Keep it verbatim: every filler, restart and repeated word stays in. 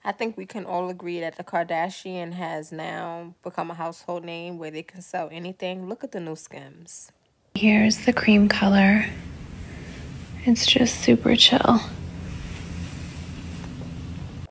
I think we can all agree that the Kardashian has now become a household name where they can sell anything. Look at the new Skims. Here's the cream color. It's just super chill.